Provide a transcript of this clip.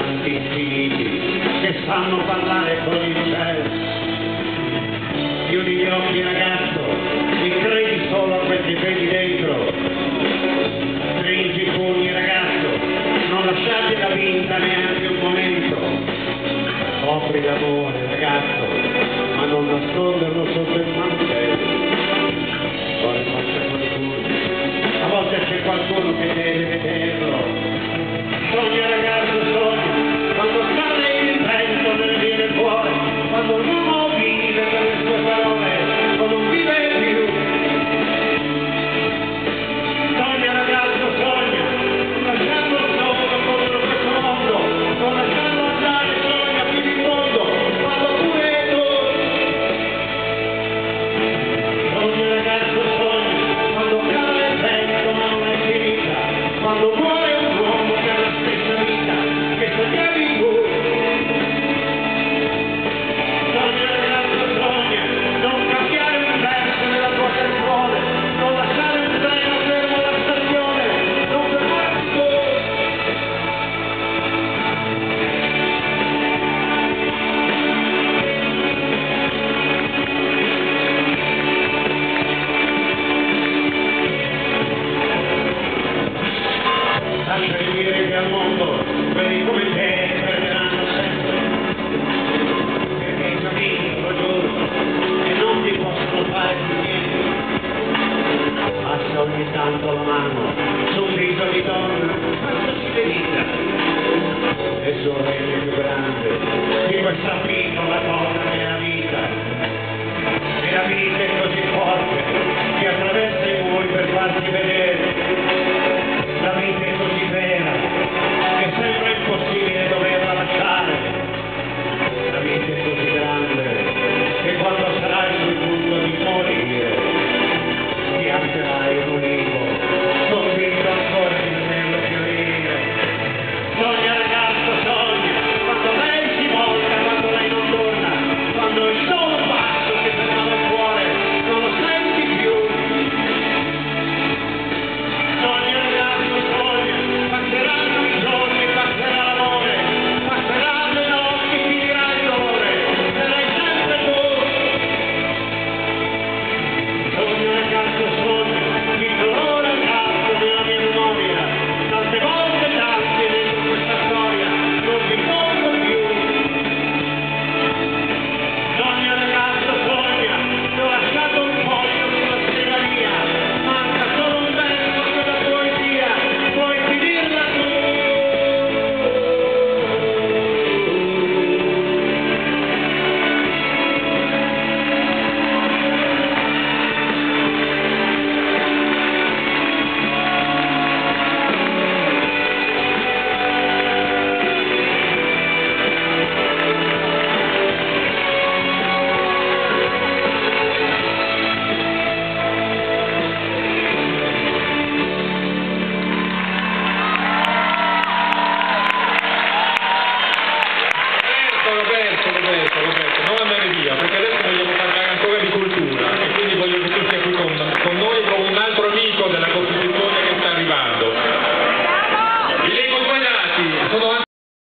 canti infiniti che sanno parlare con il cielo. Chiudi gli occhi ragazzo e credi solo a quel che vedi dentro. Stringi i pugni ragazzo, non lasciatela vinta neanche un momento. Offri l'amore ragazzo, ma non nasconderlo sotto il mantello. Ora forse qualcuno, a volte c'è qualcuno che deve vederlo. Sogna ragazzo, sogna, quando cade il vento ne viene fuori, quando l'uomo vive per le sue parole, o non vive più. Sogna ragazzo, sogna, non lasciarlo solo contro questo mondo, non lasciarlo andare, sogna fino in fondo, fallo pure tu. Sogna ragazzo, sogna, quando cade il vento ma non è finita, quando muore un uomo per la stessa vita che sognavi tu. Sogna ragazzo, sogna, non cambiare un verso nella tua canzone, non lasciare un treno fermo alla stazione, non fermarti tu. Lasciali dire che al mondo quelli come te perderanno sempre, perché i cammini lo giuro e non ti possono fare più niente. Passa ogni tanto la mano su un viso di donna, quanto si delita, e sorride più grande di questa piccola cosa che è la vita. E la vita è così forte che attraversa i muri per farti vedere